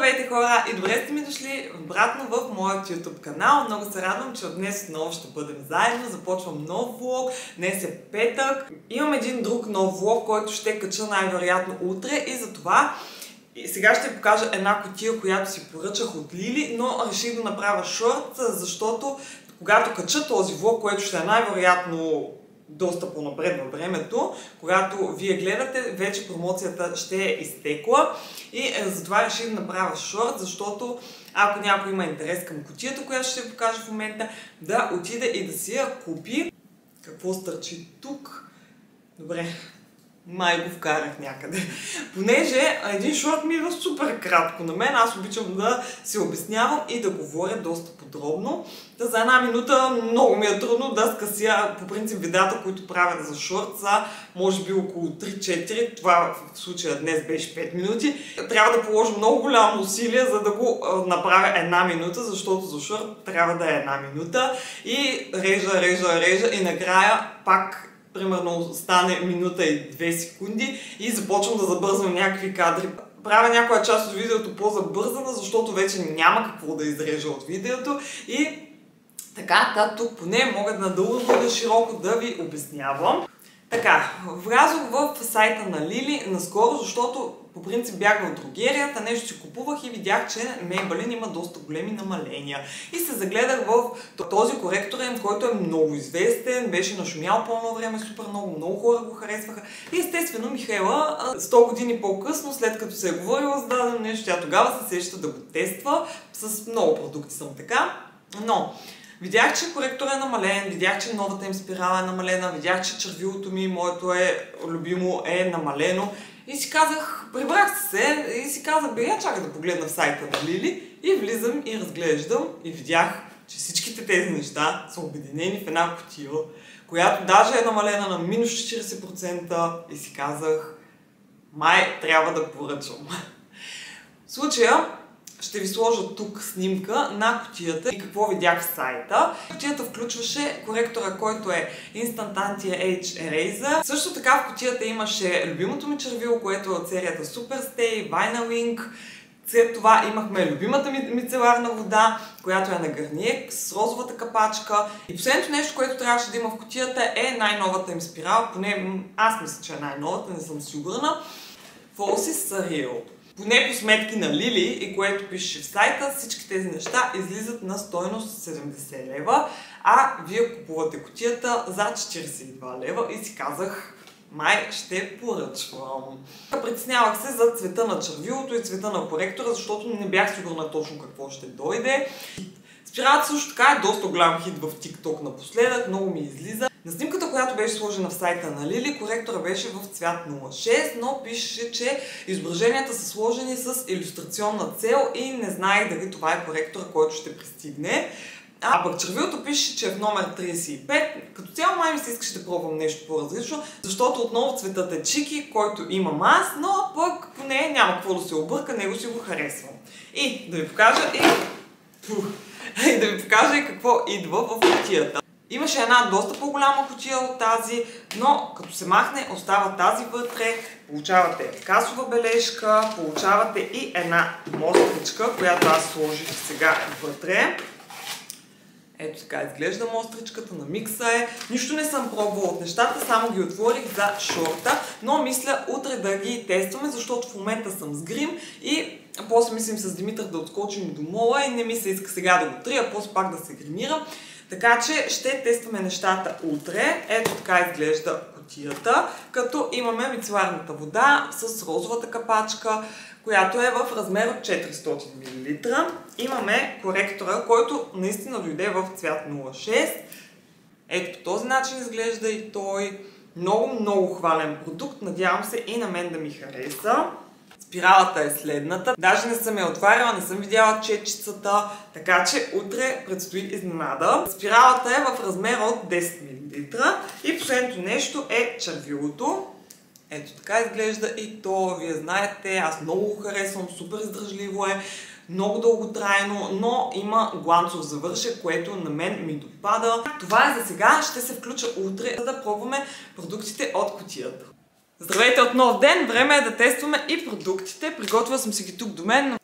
Здравейте хора и добре сте ми дошли обратно в моят YouTube канал. Много се радвам, че от днес отново ще бъдем заедно. Започвам нов влог. Днес е петък. Имам един друг нов влог, който ще кача най-вероятно утре и затова сега ще ви покажа една кутия, която си поръчах от Лили, но реших да направя шорт, защото когато кача този влог, което ще е най-вероятно доста по-напред във времето, когато вие гледате, вече промоцията ще е изтекла и затова реших да направя шорт, защото ако някой има интерес към кутията, която ще ви покажа в момента, да отиде и да си я купи. Какво стърчи тук? Добре, май го вкарах някъде. Понеже един шорт ми е супер кратко на мен, аз обичам да се обяснявам и да говоря доста подробно. Да, за една минута много ми е трудно да скъся, по принцип видеята, които правя за шорт са може би около 3-4, това в случая днес беше 5 минути. Трябва да положа много голямо усилие, за да го направя една минута, защото за шорт трябва да е една минута и режа и накрая пак примерно стане минута и 2 секунди и започвам да забързвам някакви кадри. Правя някоя част от видеото по-забързана, защото вече няма какво да изрежа от видеото и така, тук поне мога надълго и широко да ви обяснявам. Така, влязох в сайта на Лили наскоро, защото по принцип бях в дрогерията, нещо си купувах и видях, че Maybelline има доста големи намаления. И се загледах в този коректор, който е много известен, беше нашумял по едно време, супер много хора го харесваха. И естествено Михайла, 100 години по-късно, след като се е говорила за дадено нещо, тя тогава се сеща да го тества. С много продукти съм така, но видях, че коректор е намален, видях, че новата им спирала е намалена, видях, че червилото ми, моето любимо е намалено. И си казах, прибрах се и си казах, я чакай да погледна в сайта на Лили и влизам и разглеждам и видях, че всичките тези неща са обединени в една кутия, която даже е намалена на минус 40% и си казах, май трябва да поръчам. В случая ще ви сложа тук снимка на кутията и какво видях в сайта. Кутията включваше коректора, който е Instant Anti-Age Eraser. Също така в кутията имаше любимото ми червило, което е от серията Superstay, Vinyl Ink. След това имахме любимата ми мицеларна вода, която е на Гарниер с розовата капачка. И последното нещо, което трябваше да има в кутията е най-новата им спирала. Поне аз мисля, че е най-новата, не съм сигурна. Falsies Surreal. Поне по сметки на Лили и което пише в сайта, всички тези неща излизат на стойност 70 лева, а вие купувате кутията за 42 лева и си казах, май ще поръчвам. Притеснявах се за цвета на червилото и цвета на коректора, защото не бях сигурна точно какво ще дойде. Спиралата също така е доста голям хит в TikTok напоследък, много ми излиза. На снимката, която беше сложена в сайта на Лили, коректора беше в цвят 06, но пише, че изображенията са сложени с илюстрационна цел и не знаех дали това е коректора, който ще пристигне. А пък червилото пише, че е в номер 35. Като цяло май ми се искаше да пробвам нещо по-различно, защото отново цветът е чики, който имам аз, но пък поне няма какво да се обърка, него си го харесвам. И да ви покажа и какво идва в кутията. Имаше една доста по-голяма кутия от тази, но като се махне, остава тази вътре, получавате касова бележка, получавате и една мостричка, която аз сложих сега вътре. Ето така изглежда мостричката, на микса е. Нищо не съм пробвала от нещата, само ги отворих за шорта, но мисля утре да ги тестваме, защото в момента съм с грим и после мислим с Димитър да отскочим до мола и не ми се иска сега да го трия, после пак да се гримирам. Така че ще тестваме нещата утре. Ето така изглежда кутията, като имаме мицеларната вода с розовата капачка, която е в размер от 400 мл. Имаме коректора, който наистина дойде в цвят 06. Ето по този начин изглежда и той. Много хвален продукт. Надявам се и на мен да ми хареса. Спиралата е следната. Даже не съм я отваряла, не съм видяла четчицата, така че утре предстои изненада. Спиралата е в размер от 10 мл. И последното нещо е червилото. Ето така изглежда и то, вие знаете, аз много го харесвам, супер издръжливо е, много дълготрайно, но има гланцов завършек, което на мен ми допада. Това е за сега, ще се включа утре, за да пробваме продуктите от кутията. Здравейте от нов ден! Време е да тестваме и продуктите. Приготвила съм си ги тук до мен.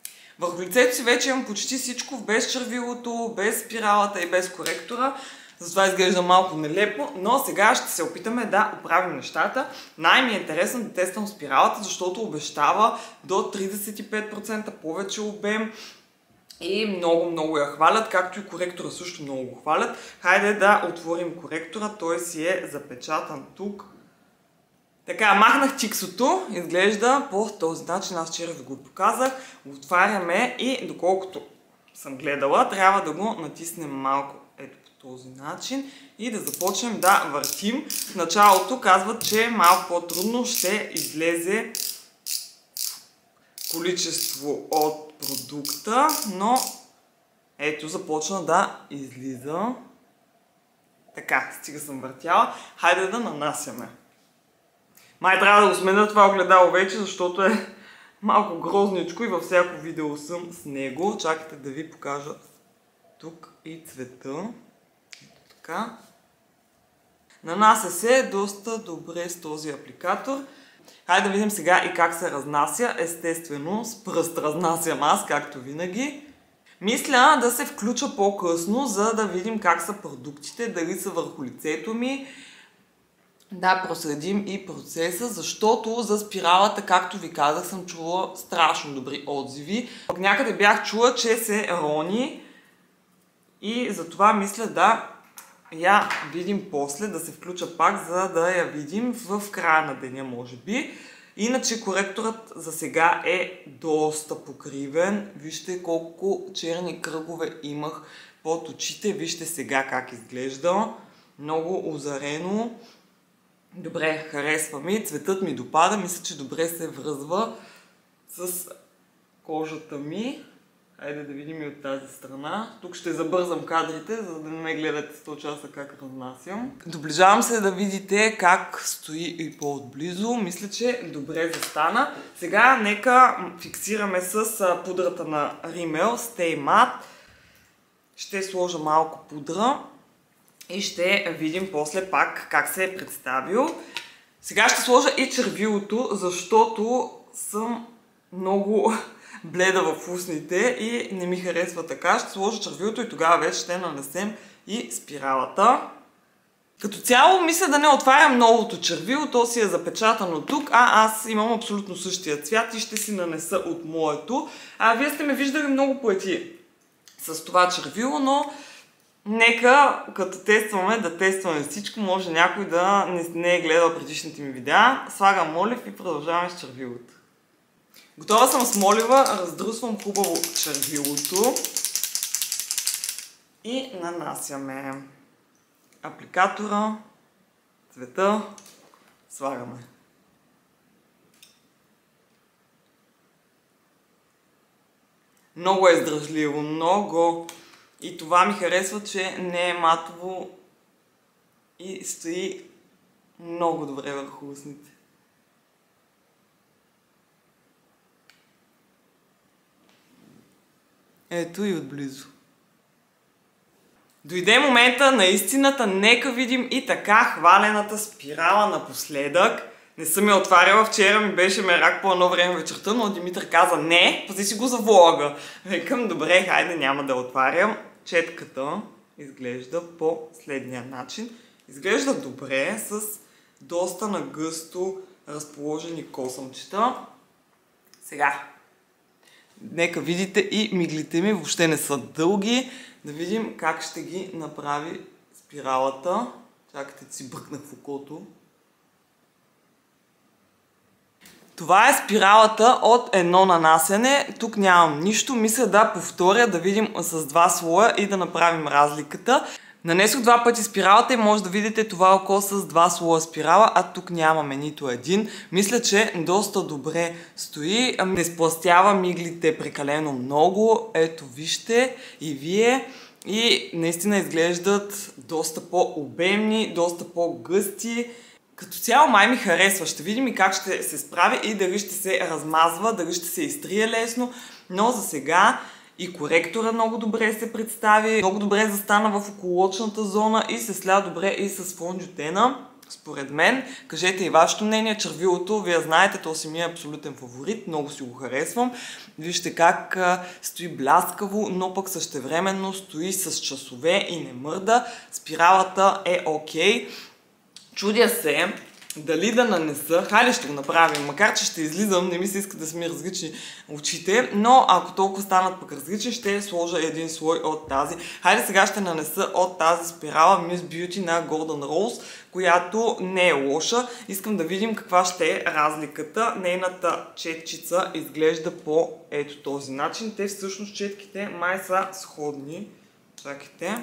Върху лицето си вече имам почти всичко, без червилото, без спиралата и без коректора. Затова изглежда малко нелепо, но сега ще се опитаме да оправим нещата. Най-ми е интересно да тествам спиралата, защото обещава до 35% повече обем и много я хвалят, както и коректора също много го хвалят. Хайде да отворим коректора, той си е запечатан тук. Така, махнах тиксото, изглежда по този начин, аз вчера ви го показах. Отваряме и доколкото съм гледала, трябва да го натиснем малко ето по този начин и да започнем да въртим. В началото казват, че малко по-трудно ще излезе количество от продукта, но ето започна да излиза. Така, стига съм въртяла. Хайде да нанасяме. Май трябва да го сменя това огледало вече, защото е малко грозничко и във всяко видео съм с него. Чакайте да ви покажа тук и цвета. Ето така. Нанася се доста добре с този апликатор. Хайде да видим сега и как се разнася. Естествено, с пръст разнасям аз, както винаги. Мисля да се включа по-късно, за да видим как са продуктите, дали са върху лицето ми. Да проследим и процеса, защото за спиралата, както ви казах, съм чула страшно добри отзиви. Пък някъде бях чула, че се рони и затова мисля да я видим после, да се включа пак, за да я видим в края на деня, може би. Иначе коректорът за сега е доста покривен. Вижте колко черни кръгове имах под очите. Вижте сега как изглежда. Много озарено. Добре, харесва ми. Цветът ми допада. Мисля, че добре се връзва с кожата ми. Хайде да видим и от тази страна. Тук ще забързам кадрите, за да не ме гледате 100 часа как разнасям. Доближавам се да видите как стои и по-отблизо. Мисля, че добре застана. Сега нека фиксираме с пудрата на Rimmel Stay Matte. Ще сложа малко пудра и ще видим после пак как се е представил. Сега ще сложа и червилото, защото съм много бледа в устните и не ми харесва така. Ще сложа червилото и тогава вече ще нанесем и спиралата. Като цяло мисля да не отварям новото червило, то си е запечатано тук, а аз имам абсолютно същия цвят и ще си нанеса от моето. Вие сте ме виждали много пъти с това червило, но нека като тестваме да тестваме всичко. Може някой да не е гледал предишните ми видеа. Слагам молив и продължаваме с червилото. Готова съм с молива, раздрусвам хубаво червилото и нанасяме апликатора, цвета, слагаме. Много е издръжливо, много. И това ми харесва, че не е матово и стои много добре върху устните. Ето и отблизо. Дойде момента на истината, нека видим и така хвалената спирала напоследък. Не съм я отваряла, вчера ми беше мерак по едно време вечерта, но Димитър каза не, пази си го за влога. Викам, добре, хайде няма да отварям. Четката изглежда по следния начин. Изглежда добре, с доста нагъсто разположени косъмчета. Сега, нека видите и миглите ми въобще не са дълги. Да видим как ще ги направи спиралата. Чакайте, си бръкнах в окото. Това е спиралата от едно нанасяне. Тук нямам нищо. Мисля да повторя, да видим с два слоя и да направим разликата. Нанесох два пъти спиралата и може да видите това око с два слоя спирала, а тук нямаме нито един. Мисля, че доста добре стои. Не сплъстява миглите прекалено много. Ето вижте и вие. И наистина изглеждат доста по-обемни, доста по-гъсти. Като цяло май ми харесва. Ще видим и как ще се справи и дали ще се размазва, дали ще се изтрие лесно. Но за сега и коректора много добре се представи, много добре застана в околочната зона и се сля добре и с фонджутена. според мен. Кажете и вашето мнение. Червилото, вие знаете, то си ми е абсолютен фаворит, много си го харесвам. Вижте как стои бляскаво, но пък същевременно стои с часове и не мърда. Спиралата е окей. Чудя се дали да нанеса, хайде ще го направим, макар че ще излизам, не ми се иска да са ми различни очите, но ако толкова станат пък различни, ще сложа един слой от тази. Хайде сега ще нанеса от тази спирала Miss Beauty на Golden Rose, която не е лоша. Искам да видим каква ще е разликата. Нейната четчица изглежда по ето този начин. Те всъщност четките май са сходни. Чакайте.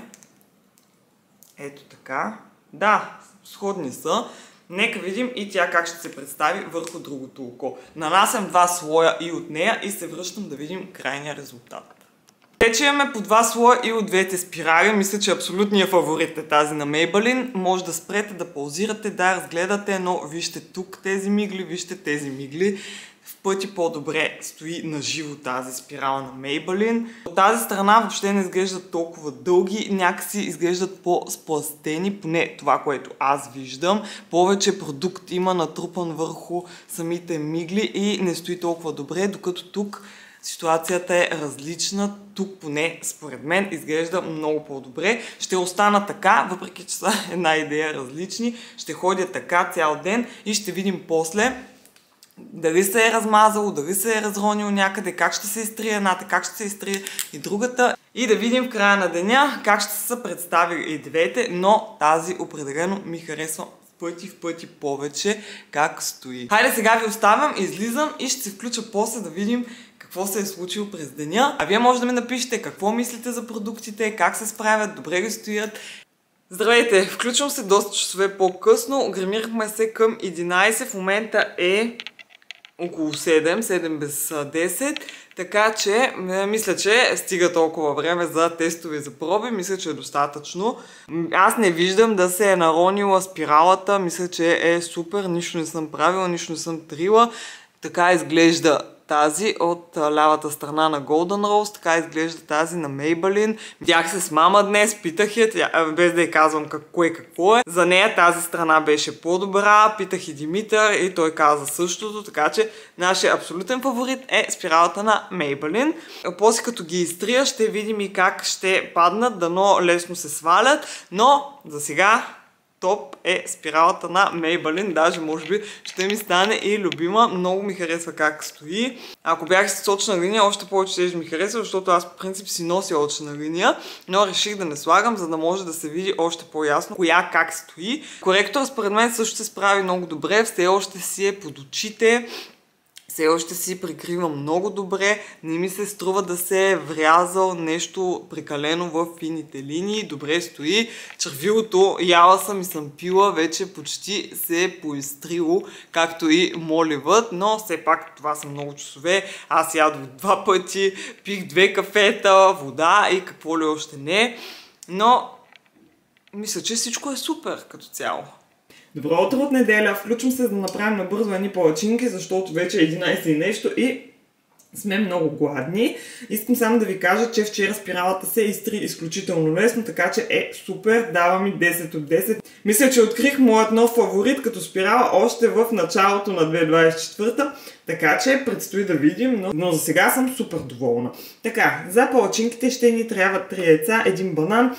Ето така. Да, сходни са. Нека видим и тя как ще се представи върху другото око. Нанасям 2 слоя и от нея и се връщам да видим крайния резултат. Вече имаме по 2 слоя и от двете спирали. Мисля, че абсолютният фаворит е тази на Maybelline. Може да спрете, да паузирате, да разгледате, но вижте тук тези мигли, вижте тези мигли. В пъти по-добре стои на живо тази спирала на Maybelline. От тази страна въобще не изглеждат толкова дълги, някакси изглеждат по-сплъстени, поне това, което аз виждам. Повече продукт има натрупан върху самите мигли и не стои толкова добре, докато тук ситуацията е различна. Тук поне според мен изглежда много по-добре. Ще остана така, въпреки че са една идея различни. Ще ходя така цял ден и ще видим после дали се е размазало, дали се е разронило някъде, как ще се изтрие едната, как ще се изтрие и другата. И да видим в края на деня как ще се представи и двете, но тази определено ми харесва в пъти повече как стои. Хайде сега ви оставям, излизам и ще се включа после да видим какво се е случило през деня. А вие може да ми напишете какво мислите за продуктите, как се справят, добре ли стоят. Здравейте, включвам се доста часове по-късно, гримирахме се към 11, в момента е около 7 без 10, така че мисля, че стига толкова време за тестове и за проби, мисля, че е достатъчно. Аз не виждам да се е наронила спиралата, мисля, че е супер, нищо не съм правила, нищо не съм трила, така изглежда тази от лявата страна на Golden Rose, така изглежда тази на Maybelline. Видях се с мама днес, питах я, без да й казвам какво е. За нея тази страна беше по-добра, питах и Димитър и той каза същото, така че нашия абсолютен фаворит е спиралата на Maybelline. После като ги изтрия ще видим и как ще паднат, дано лесно се свалят, но за сега топ е спиралата на Maybelline, даже може би ще ми стане и любима. Много ми харесва как стои. Ако бях с очна линия, още повече ще ми харесва, защото аз по принцип си нося очна линия, но реших да не слагам, за да може да се види още по-ясно коя как стои. Коректор според мен също се справи много добре, все още си е под очите. Все още си прикрива много добре, не ми се струва да се е врязал нещо прекалено в фините линии, добре стои. Червилото яла съм и съм пила, вече почти се е поизтрило, както и моливът, но все пак това са много часове. Аз ядох 2 пъти, пих 2 кафета, вода и какво ли още не, но мисля, че всичко е супер като цяло. Добро утро от неделя, включвам се да направим набързо едни палачинки, защото вече е 11 и нещо и сме много гладни. Искам само да ви кажа, че вчера спиралата се изтри изключително лесно, така че е супер, дава ми 10 от 10. Мисля, че открих моят нов фаворит като спирала още в началото на 2024, така че предстои да видим, но за сега съм супер доволна. Така, за палачинките ще ни трябват 3 яйца, 1 банан.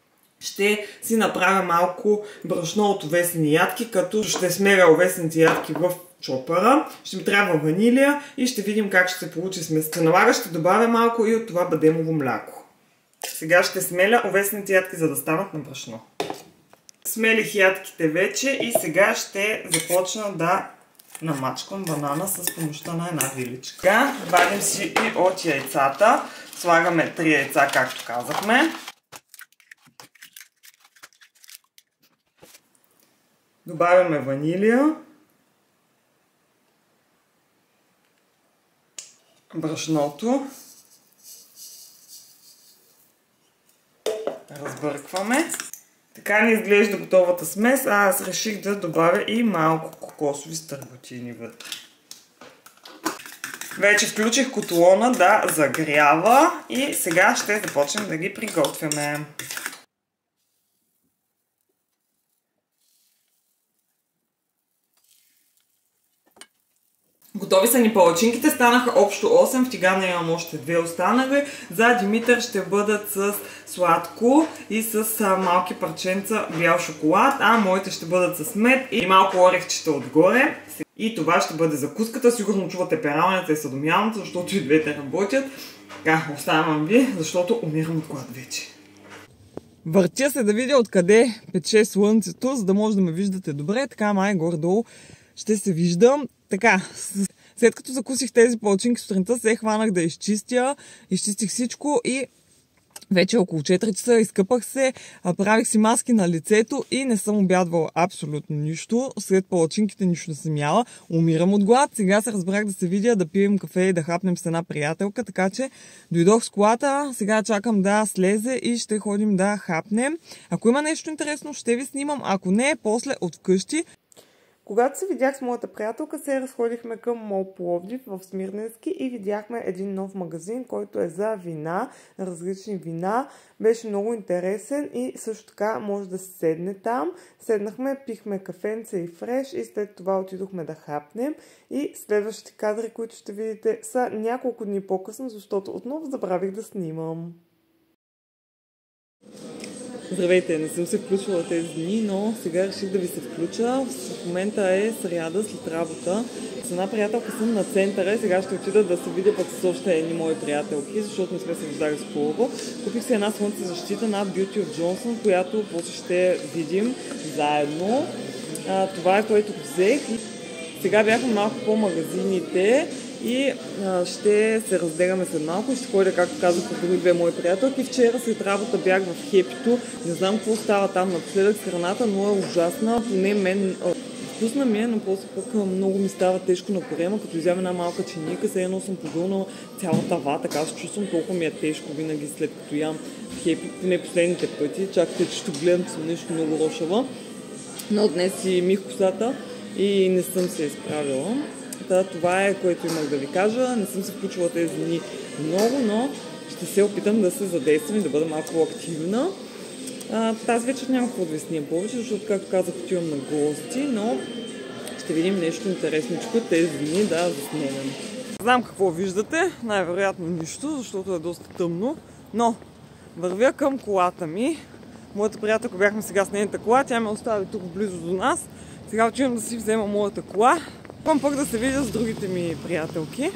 Ще си направя малко брашно от овесени ядки, като ще смеля овесените ядки в чопъра. Ще ми трябва ванилия и ще видим как ще се получи смеска. Налага ще добавя малко и от това бадемово мляко. Сега ще смеля овесените ядки, за да станат на брашно. Смелих ядките вече и сега ще започна да намачквам банана с помощта на една виличка. Сега вадим си и от яйцата. Слагаме 3 яйца, както казахме. Добавяме ванилия, брашното, разбъркваме. Така ни изглежда готовата смес, а аз реших да добавя и малко кокосови стърботини вътре. Вече включих котлона да загрява и сега ще започнем да ги приготвяме. Готови са ни палачинките, станаха общо 8, в тигана имам още 2 останали. За Димитър ще бъдат с сладко и с малки парченца бял шоколад, а моите ще бъдат с мед и малко орехчета отгоре. И това ще бъде закуската. Сигурно чувате пералнята и съдомялната, защото и двете работят. Така, оставям ви, защото умирам от глад вече. Въртя се да видя откъде пече слънцето, за да може да ме виждате добре. Така май горе-долу ще се виждам. Така, след като закусих тези палачинки сутринта, се хванах да изчистя. Изчистих всичко и вече около 4 часа изкъпах се, правих си маски на лицето и не съм обядвала абсолютно нищо. След палачинките нищо не съм яла. Умирам от глад. Сега се разбрах да се видя, да пием кафе и да хапнем с една приятелка, така че дойдох с колата. Сега чакам да слезе и ще ходим да хапнем. Ако има нещо интересно, ще ви снимам. Ако не, после от вкъщи. Когато се видях с моята приятелка, се разходихме към Мол Пловдив в Смирненски и видяхме един нов магазин, който е за вина, различни вина. Беше много интересен и също така може да се седне там. Седнахме, пихме кафенце и фреш и след това отидохме да хапнем. И следващите кадри, които ще видите, са няколко дни по-късно, защото отново забравих да снимам. Здравейте, не съм се включвала тези дни, но сега реших да ви се включа. В момента е сряда след работа. С една приятелка съм на центъра и сега ще отида да се видя пък с още едни мои приятелки, защото не сме се виждали скоро. Купих си една слънцезащита на Beauty of Johnson, която после ще видим заедно. Това е което взех. Сега бяхме малко по магазините и ще се разделяме след малко и ще ходя, както казах, по други две мои приятелки. Вчера след работа бях в Хепито. Не знам какво става там напоследък с храната, но е ужасна. Поне мен вкусна ми е, но после пък много ми става тежко на корема, като изям една малка чиника. Сега едно съм погълнала цялата вата, така се чувствам, толкова ми е тежко винаги след като ям в Хепито, поне последните пъти. Чакайте, че ще гледам, че съм нещо много рошава. Но днес си мих косата и не съм се изправила. Това е, което имах да ви кажа. Не съм се включвала тези дни много, но ще се опитам да се задействам и да бъда малко активна. Тази вечер няма какво да ви снимам повече, защото, както казах, отивам на гости, но ще видим нещо интересничко тези дни да заснемем. Знам какво виждате, най-вероятно нищо, защото е доста тъмно, но вървя към колата ми. Моята приятелка, бяхме сега с нейната кола, тя ме остави тук близо до нас. Сега отивам да си взема моята кола. Искам пък да се видя с другите ми приятелки.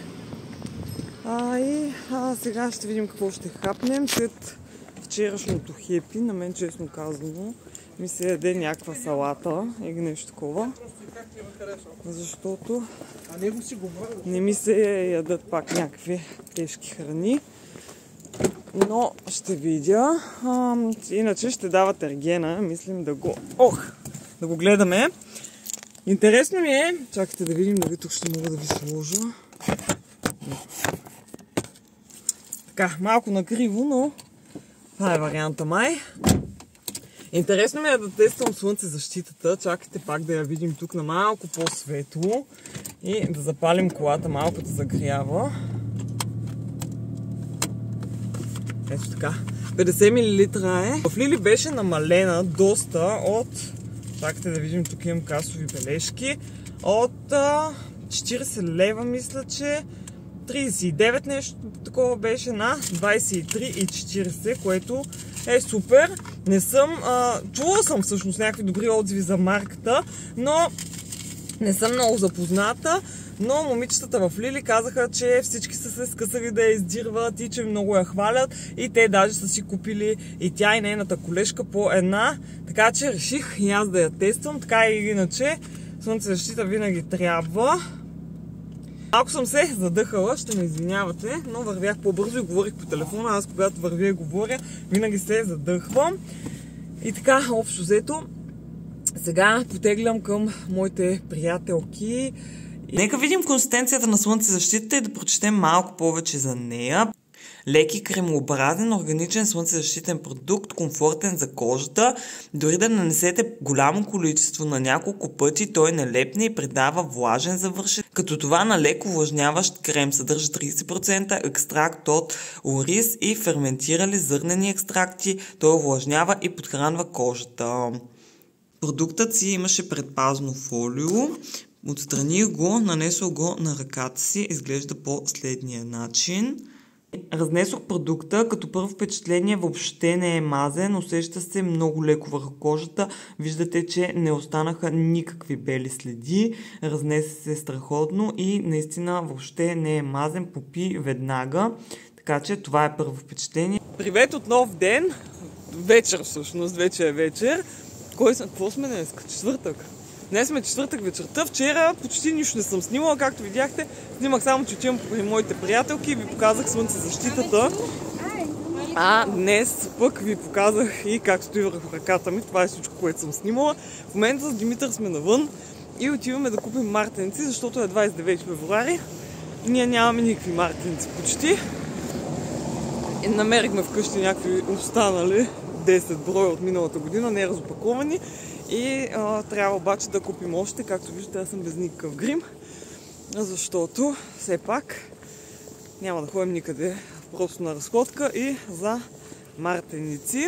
Сега ще видим какво ще хапнем след вчерашното хепи. На мен, честно казано, ми се яде някаква салата или нещо такова. Защото не ми се ядат пак някакви тежки храни. Но ще видя. Иначе ще дават ергена. Мислим да го гледаме. Интересно ми е, чакайте да видим дали тук ще мога да ви сложа. Така, малко накриво, но това е варианта май. Интересно ми е да тествам слънцезащитата. Чакайте пак да я видим тук на малко по-светло и да запалим колата малко да загрява. Ето така. 50 мл е. В Лили беше намалена доста от... Чакайте да видим, тук имам касови бележки. От 40 лева, мисля, че 39 нещо такова беше на 23,40, което е супер. Не съм... чула съм всъщност някакви добри отзиви за марката, но не съм много запозната. Но момичетата в Лили казаха, че всички са се скъсали да я издирват и че много я хвалят. И те даже са си купили и тя и нейната колежка по една. Така че реших и аз да я тествам. Така или иначе, слънцезащита винаги трябва. Малко съм се задъхала, ще ме извинявате, но вървях по-бързо и говорих по телефона. Аз когато вървя и говоря, винаги се задъхвам. И така, общо взето, сега потеглям към моите приятелки. Нека видим консистенцията на слънцезащитата и да прочетем малко повече за нея. Леки, кремообразен, органичен слънцезащитен продукт, комфортен за кожата. Дори да нанесете голямо количество на няколко пъти, той не лепне и придава влажен завършек. Като това на леко увлажняващ крем съдържа 30% екстракт от ориз и ферментирали зърнени екстракти. Той увлажнява и подхранва кожата. Продуктът си имаше предпазно фолио. Отстраних го, нанесох го на ръката си, изглежда по следния начин. Разнесох продукта, като първо впечатление въобще не е мазен, усеща се много леко върху кожата. Виждате, че не останаха никакви бели следи, разнесе се страхотно и наистина въобще не е мазен, попи веднага. Така че това е първо впечатление. Привет от нов ден! Вечер всъщност, вече е вечер. Какво сме днес? Четвъртък. Днес сме четвъртък вечерта. Вчера почти нищо не съм снимала, както видяхте. Снимах само, че отивам при моите приятелки и ви показах слънцезащитата. А днес пък ви показах и как стои върху ръката ми. Това е всичко, което съм снимала. В момента с Димитър сме навън и отиваме да купим мартеници, защото е 29 февруари. Ние нямаме никакви мартеници почти. И намерихме вкъщи някакви останали 10 броя от миналата година, не разопаковани. И трябва обаче да купим още, както виждате, аз съм без никакъв грим, защото все пак няма да ходим никъде, просто на разходка и за мартеници.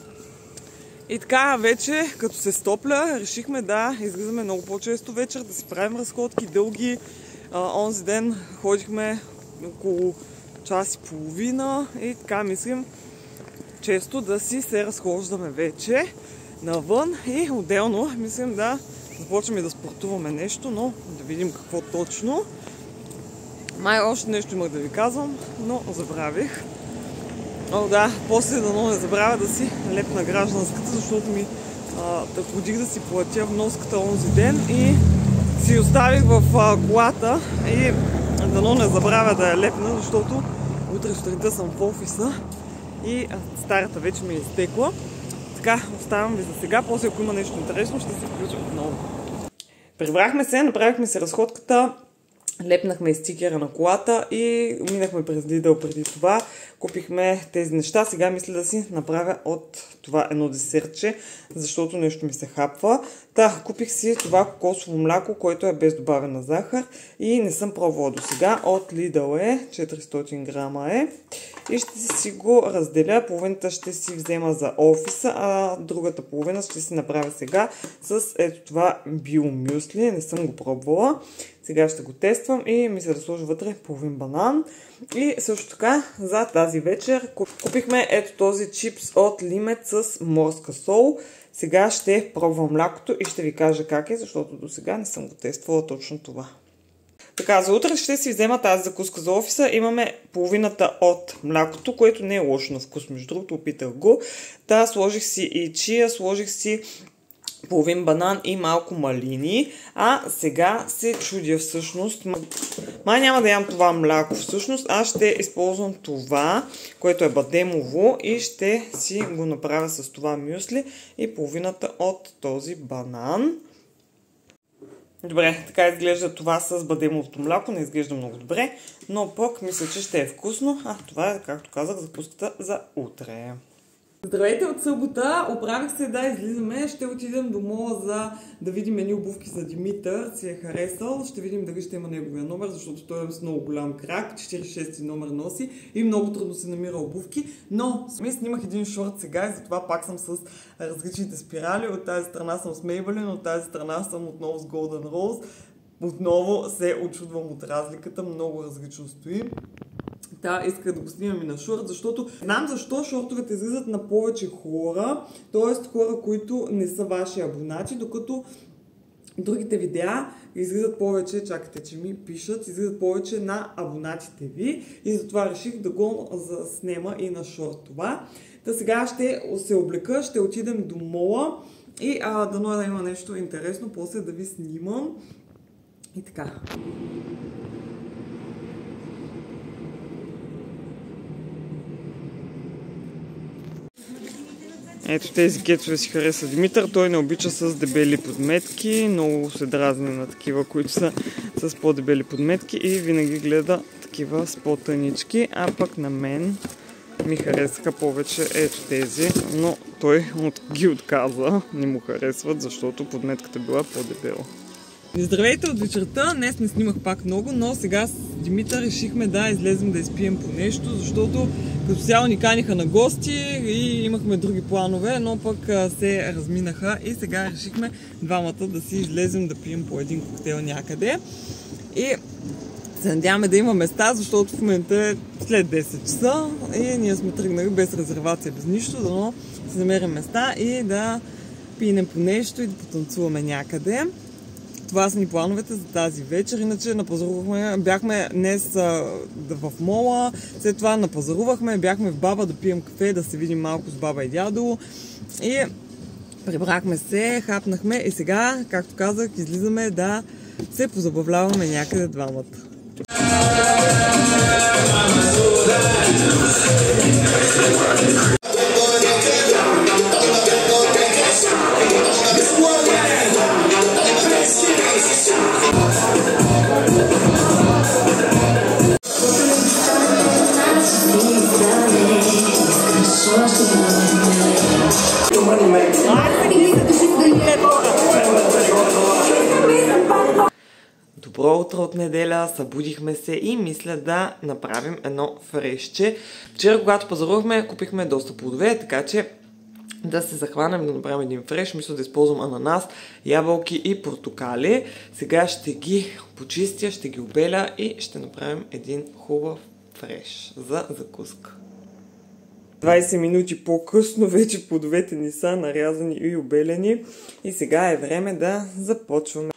И така вече, като се стопля, решихме да излизаме много по-често вечер, да си правим разходки дълги. Онзи ден ходихме около час и половина и така мислим често да си се разхождаме вече навън и отделно мислим да започваме да спортуваме нещо, но да видим какво точно. Май още нещо имах да ви казвам, но забравих. О, да, после дано не забравя да си лепна гражданската, защото ми ходих да си платя вноската онзи ден и си оставих в колата и дано не забравя да я лепна, защото утре сутринта съм в офиса и старата вече ми е изтекла. Така, оставям ви за сега. После, ако има нещо интересно, ще се включа отново. Прибрахме се, направихме се разходката, лепнахме стикера на колата и минахме през Lidl преди това. Купихме тези неща. Сега мисля да си направя от това едно десертче, защото нещо ми се хапва. Купих си това кокосово мляко, което е без добавена захар и не съм пробвала до сега. От Lidl е, 400 грама е. И ще си го разделя. Половината ще си взема за офиса, а другата половина ще си направя сега с ето това биомюсли. Не съм го пробвала. Сега ще го тествам и мисля да сложа вътре половин банан. И също така за тази вечер купихме ето този чипс от Лимет с морска сол. Сега ще пробвам млякото и ще ви кажа как е, защото до сега не съм го тествала точно това. Така, за утре ще си взема тази закуска за офиса. Имаме половината от млякото, което не е лошо на вкус, между другото, опитах го. Сложих си и чия, сложих си половин банан и малко малини. А сега се чудя всъщност. Май няма да ям това мляко всъщност. Аз ще използвам това, което е бадемово и ще си го направя с това мюсли и половината от този банан. Добре, така изглежда това с бадемовото мляко. Не изглежда много добре, но пък мисля, че ще е вкусно. Това е, както казах, закуската за утре. Здравейте от събота! Оправих се да излизаме. Ще отидем до мола за да видим едни обувки за Димитър. Си е харесал. Ще видим дали ще има неговия номер, защото той е с много голям крак. 46 номер носи и много трудно се намира обувки. Но снимах един шорт сега и затова пак съм с различните спирали. От тази страна съм с Maybelline, от тази страна съм отново с Golden Rose. Отново се очудвам от разликата. Много различно стои. Исках да го снимам и на шорт, защото знам защо шортовете излизат на повече хора, т.е. хора, които не са ваши абонати, докато другите видеа излизат повече, чакайте, че ми пишат, излизат повече на абонатите ви и затова реших да го заснема и на шорт това. Сега ще се облека, ще отидем до мола и дано да има нещо интересно, после да ви снимам и така. Ето тези кетчове си хареса Димитър. Той не обича с дебели подметки. Много се дразни на такива, които са с по-дебели подметки и винаги гледа такива с по-тънички. А пък на мен ми харесаха повече ето тези, но той ги отказа. Не му харесват, защото подметката била по-дебела. Здравейте от вечерта, днес не снимах пак много, но сега с Димитър решихме да излезем да изпием по нещо, защото като цяло ни каниха на гости и имахме други планове, но пък се разминаха и сега решихме двамата да си излезем да пием по един коктейл някъде. И се надяваме да има места, защото в момента е след 10 часа и ние сме тръгнали без резервация, без нищо, но си намерим места и да пинем по нещо и да потанцуваме някъде. Това са ни плановете за тази вечер, иначе напазарувахме, бяхме днес в мола, след това напазарувахме, бяхме в баба да пием кафе, да се видим малко с баба и дядо и прибрахме се, хапнахме и сега, както казах, излизаме да се позабавляваме някъде двамата. Добро утро от неделя, събудихме се и мисля да направим едно фрешче. Вчера, когато пазарувахме, купихме доста плодове, така че да се захванем да направим един фреш. Мисля да използвам ананас, ябълки и портокали. Сега ще ги почистя, ще ги обеля и ще направим един хубав фреш за закуска. 20 минути по-късно вече плодовете ни са нарязани и обелени и сега е време да започваме.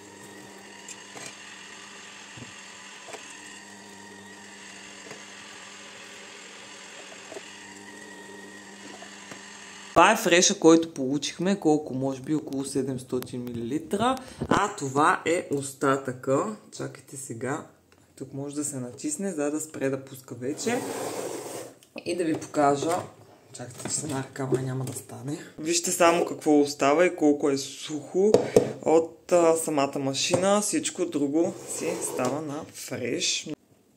Това е фреша, който получихме, колко може би около 700 мл, а това е остатъка. Чакайте сега, тук може да се натисне, за да спре да пуска вече и да ви покажа. Чакайте, че с една ръка няма да стане. Вижте само какво остава и колко е сухо от самата машина. Всичко друго си става на фреш.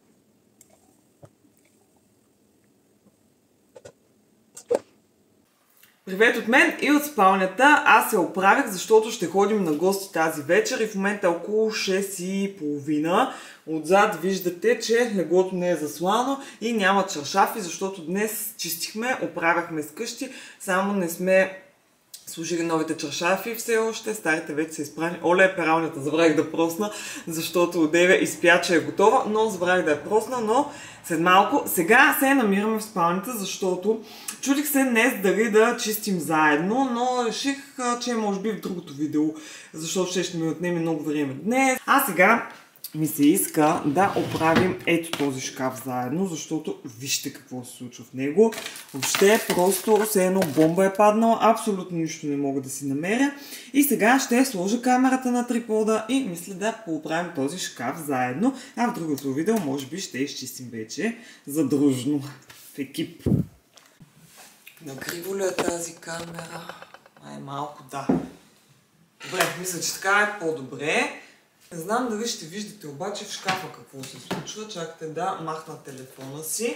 Привет от мен и от спалнята. Аз се оправих, защото ще ходим на гости тази вечер и в момента е около 6:30. Отзад виждате, че леглото не е заслано и няма чаршафи, защото днес чистихме, оправяхме скъщи, само не сме служили новите чаршафи все още, старите вече са изпрани. Оле, пералнята забравих да просна, защото одеве изпя, че е готова, но забравих да я просна, но след малко. Сега се намираме в спалнята, защото чудих се днес дали да чистим заедно, но реших, че може би в другото видео, защото ще ми отнеме много време днес. А сега ми се иска да оправим ето този шкаф заедно, защото вижте какво се случва в него. Въобще просто все едно бомба е паднала, абсолютно нищо не мога да си намеря. И сега ще сложа камерата на трипода и мисля да оправим този шкаф заедно. А в другото видео може би ще изчистим вече задружно в екип. Накриво ли е тази камера? Малко да. Добре, мисля, че така е по-добре. Не знам дали ще виждате обаче в шкафа какво се случва. Чакайте да махна телефона си.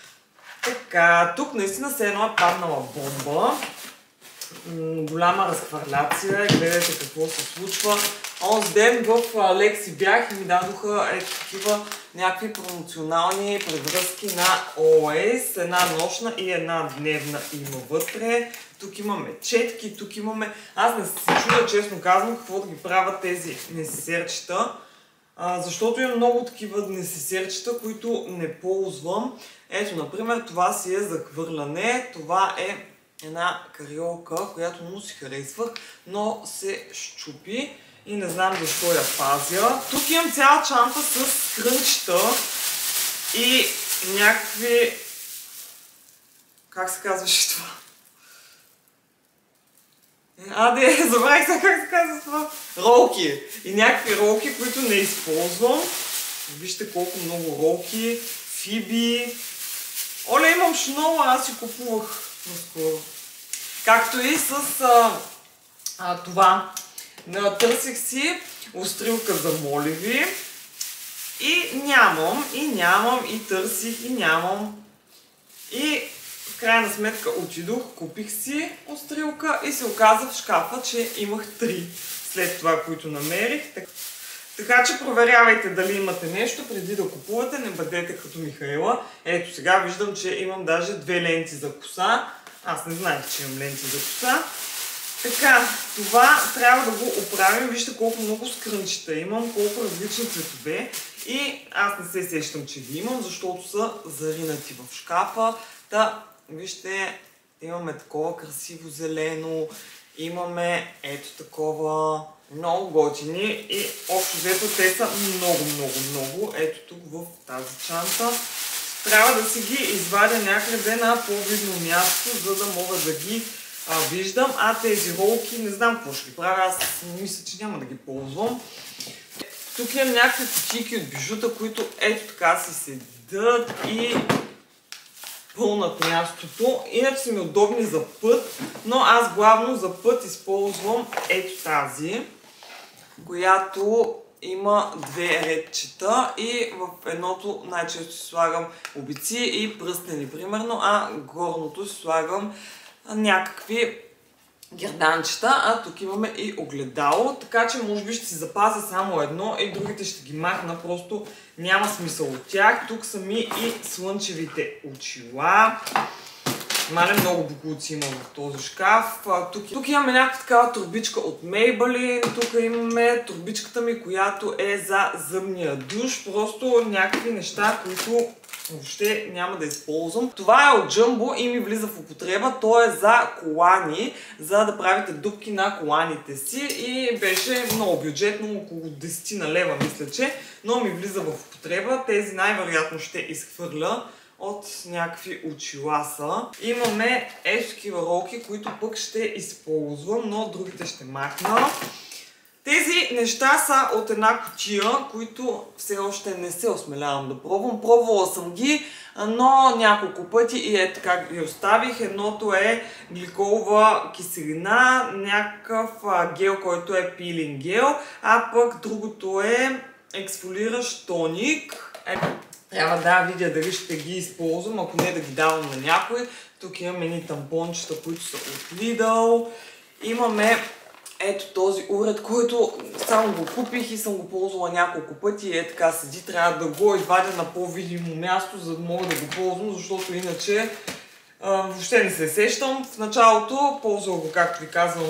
Така, тук наистина се едно е паднала бомба. Голяма разхвърляция. Гледайте какво се случва. Онзи ден в Лекси бях и ми дадоха такива някакви промоционални превръзки на Always. Една нощна и една дневна има вътре. Тук имаме четки, тук имаме... Аз не се чудя, честно казвам, какво да ги правят тези несесерчета, защото има много такива несесерчета, които не ползвам. Ето, например, това си е за хвърляне. Това е една кариолка, която много си харесвах, но се щупи и не знам защо я пазя. Тук имам цяла чанта с крънчета и някакви... Как се казваше това? Забравих се как се казва това. Ролки. И някакви ролки, които не използвам. Вижте колко много ролки. Фиби. Оле, имам шнола, аз си купувах наскоро. Както и с това. Търсих си острилка за моливи. И нямам, и търсих, и нямам. И в крайна сметка отидох, купих си отстрелка и се оказа в шкафа, че имах 3 след това, които намерих. Така че проверявайте дали имате нещо преди да купувате, не бъдете като Михаела. Ето сега виждам, че имам даже 2 ленти за коса. Аз не знаех, че имам ленти за коса. Така, това трябва да го оправим. Вижте колко много скрънчета имам, колко различни цветове. И аз не се сещам, че ги имам, защото са заринати в шкафа. Та, вижте, имаме такова красиво зелено, имаме ето такова много готини и общо взето те са много. Ето тук в тази чанта. Трябва да си ги извадя някъде на по-видно място, за да мога да ги виждам. А тези ролки не знам какво ще ги правя, аз мисля, че няма да ги ползвам. Тук имам някакви кутийки от бижута, които ето така си седят и пълнат мястото. Иначе са ми удобни за път, но аз главно за път използвам ето тази, която има 2 редчета и в едното най-често си слагам обици и пръстени, примерно, а горното си слагам някакви герданчета, а тук имаме и огледало, така че може би ще си запазя само едно и другите ще ги махна, просто няма смисъл от тях. Тук са ми и слънчевите очила. Мале много бокуци има в този шкаф. Тук имаме някаква такава турбичка от Maybelline. Тук имаме турбичката ми, която е за зъбния душ. Просто някакви неща, които въобще няма да използвам. Това е от Jumbo и ми влиза в употреба. То е за колани, за да правите дупки на коланите си и беше много бюджетно, около 10 на лева мисля, че, но ми влиза в употреба. Тези най-вероятно ще изхвърля от някакви очила са. Имаме ето такива ролки, които пък ще използвам, но другите ще махна. Тези неща са от една кутия, които все още не се осмелявам да пробвам. Пробвала съм ги, но няколко пъти и ето как ги оставих. Едното е гликолова киселина, някакъв гел, който е пилинг гел, а пък другото е ексфолиращ тоник. Трябва да видя дали ще ги използвам, ако не да ги давам на някой. Тук имаме едни тампончета, които са от Lidl. Имаме ето този уред, който само го купих и съм го ползвала няколко пъти. Е така седи, трябва да го извадя на по-видимо място, за да мога да го ползвам, защото иначе въобще не се сещам. В началото ползвах го, както ви казвам,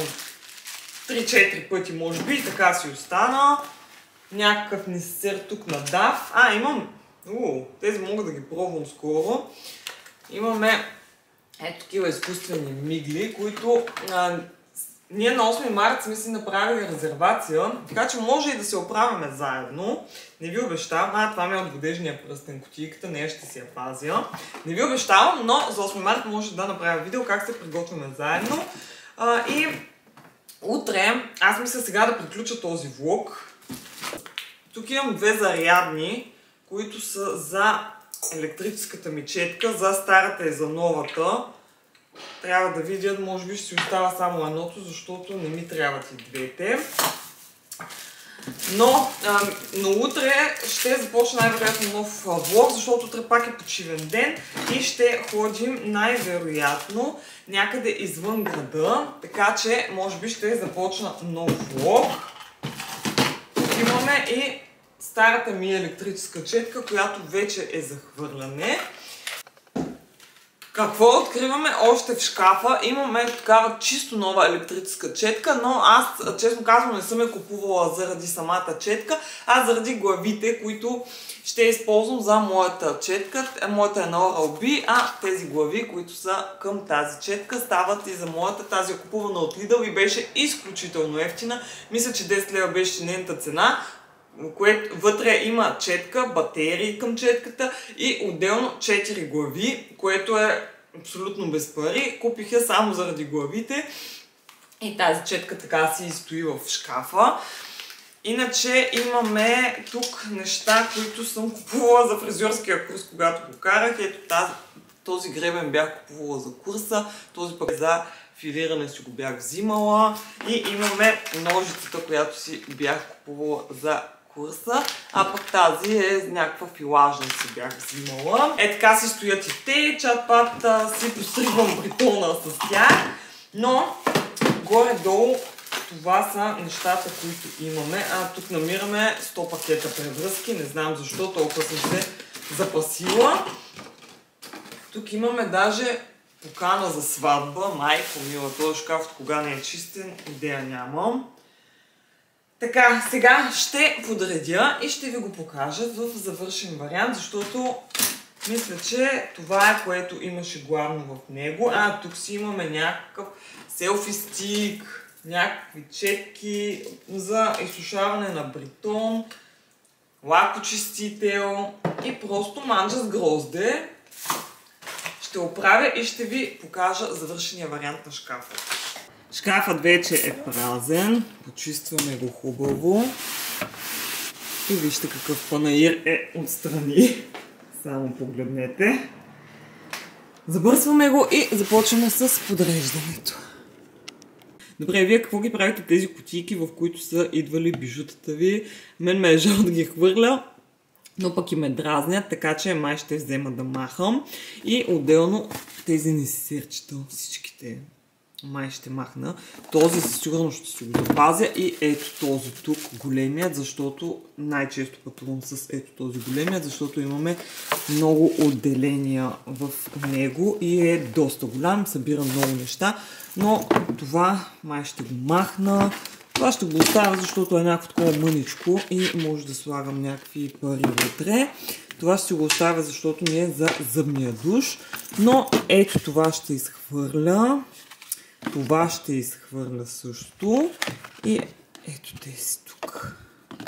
3-4 пъти може би и така си остана. Някакъв несесер тук на DAF. Имам тези мога да ги пробвам скоро. Имаме ето такива изкуствени мигли, които ние на 8 марта сме си направили резервация, така че може и да се оправяме заедно. Не ви обещавам, това ми е от водежния пръстен кутийката, нея ще си я пазя. Не ви обещавам, но за 8 марта може да направя видео как се приготвяме заедно. И утре, аз мисля сега да приключа този влог. Тук имам 2 зарядни, които са за електрическата ми четка, за старата и за новата. Трябва да видя, може би ще си остава само едното, защото не ми трябват и двете. Но утре ще започна най-вероятно нов влог, защото утре пак е почивен ден и ще ходим най-вероятно някъде извън града, така че може би ще започна нов влог. Имаме и старата ми електрическа четка, която вече е за хвърляне. Какво откриваме още в шкафа? Имаме такава чисто нова електрическа четка, но аз честно казвам не съм я купувала заради самата четка, а заради главите, които ще използвам за моята четка. Моята е на Oral-B, а тези глави, които са към тази четка, стават и за моята. Тази е купувана от Lidl и беше изключително ефтина. Мисля, че 10 лева беше нейната цена. Вътре има четка, батерии към четката и отделно 4 глави, което е абсолютно без пари. Купих я само заради главите и тази четка така си стои в шкафа. Иначе имаме тук неща, които съм купувала за фризьорския курс, когато го карах. Ето този гребен бях купувала за курса, този пък за филиране си го бях взимала. И имаме ножицата, която си бях купувала за курса, а пък тази е някаква филажна си бях взимала. Е така си стоят и те, чат-пат си постригвам бритона с тях, но горе-долу това са нещата, които имаме. Тук намираме 100 пакета превръзки, не знам защо, толкова съм се запасила. Тук имаме даже покана за сватба, майко мила, този шкаф кога не е чистен, идея нямам. Така, сега ще подредя и ще ви го покажа в завършен вариант, защото мисля, че това е, което имаше главно в него. Тук си имаме някакъв селфи стик, някакви четки за изсушаване на бритон, лакочистител и просто манджа с грозде. Ще оправя и ще ви покажа завършения вариант на шкафа. Шкафът вече е празен. Почистваме го хубаво. И вижте какъв панаир е отстрани. Само погледнете. Забърсваме го и започваме с подреждането. Добре, вие какво ги правите тези кутийки, в които са идвали бижутата ви? Мен ме е жал да ги хвърля, но пък и ме дразнят, така че май ще взема да махам. И отделно тези несерчета, всичките май ще махна. Този със сигурност ще си го запазя и ето този тук, големият, защото най-често пътувам с ето този големият, защото имаме много отделения в него и е доста голям, събира много неща, но това май ще го махна. Това ще го оставя, защото е някакво такова мъничко и може да слагам някакви пари вътре. Това ще го оставя, защото не е за зъбния душ, но ето това ще изхвърля. Това ще изхвърля също. И ето тези тук.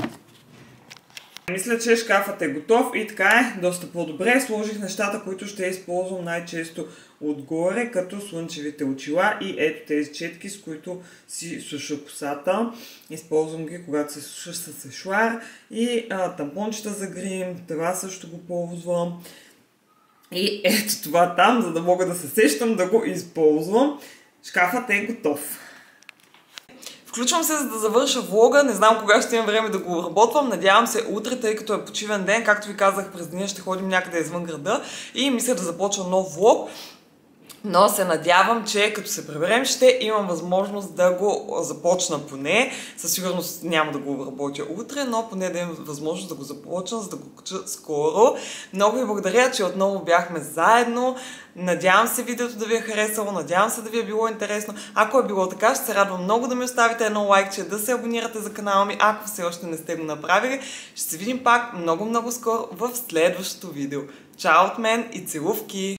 Мисля, че шкафът е готов и така е доста по-добре. Сложих нещата, които ще използвам най-често отгоре, като слънчевите очила и ето тези четки, с които си суша косата. Използвам ги, когато се суша с сешуар и тампончета за грим. Това също го ползвам. И ето това там, за да мога да се сещам да го използвам. Шкафът е готов. Включвам се, за да завърша влога. Не знам кога ще имам време да го обработвам. Надявам се утре, тъй като е почивен ден. Както ви казах, през деня ще ходим някъде извън града и мисля да започва нов влог. Но се надявам, че като се преберем, ще имам възможност да го започна поне. Със сигурност няма да го обработя утре, но поне да имам възможност да го започна, за да го кача скоро. Много ви благодаря, че отново бяхме заедно. Надявам се видеото да ви е харесало, надявам се да ви е било интересно. Ако е било така, ще се радвам много да ми оставите едно лайкче, да се абонирате за канала ми, ако все още не сте го направили. Ще се видим пак много скоро в следващото видео. Чао от мен и целувки!